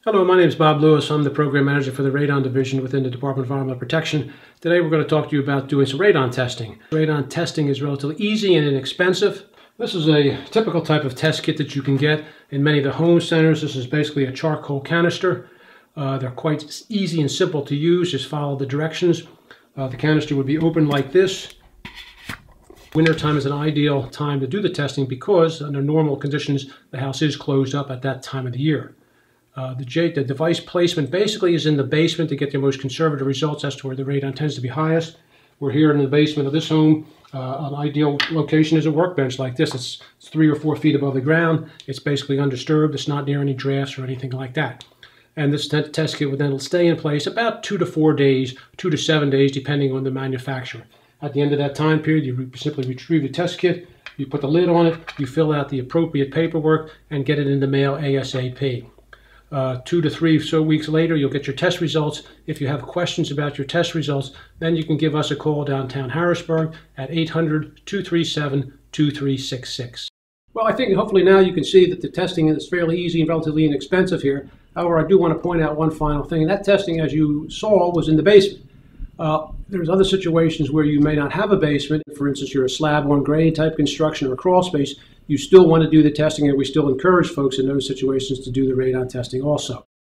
Hello, my name is Bob Lewis. I'm the Program Manager for the Radon Division within the Department of Environmental Protection. Today we're going to talk to you about doing some radon testing. Radon testing is relatively easy and inexpensive. This is a typical type of test kit that you can get in many of the home centers. This is basically a charcoal canister. They're quite easy and simple to use. Just follow the directions. The canister would be open like this. Wintertime is an ideal time to do the testing because under normal conditions the house is closed up at that time of the year. The device placement basically is in the basement to get the most conservative results as to where the radon tends to be highest. We're here in the basement of this home. An ideal location is a workbench like this. It's 3 or 4 feet above the ground. It's basically undisturbed. It's not near any drafts or anything like that. And this test kit would then stay in place about 2 to 4 days, 2 to 7 days, depending on the manufacturer. At the end of that time period, you simply retrieve the test kit, you put the lid on it, you fill out the appropriate paperwork, and get it in the mail ASAP. 2 to 3 weeks later, you'll get your test results. If you have questions about your test results, then you can give us a call downtown Harrisburg at 800-237-2366. Well, I think hopefully now you can see that the testing is fairly easy and relatively inexpensive here. However, I do want to point out one final thing. That testing, as you saw, was in the basement. There's other situations where you may not have a basement. For instance, you're a slab on grade type construction or a crawl space. You still want to do the testing, and we still encourage folks in those situations to do the radon testing also.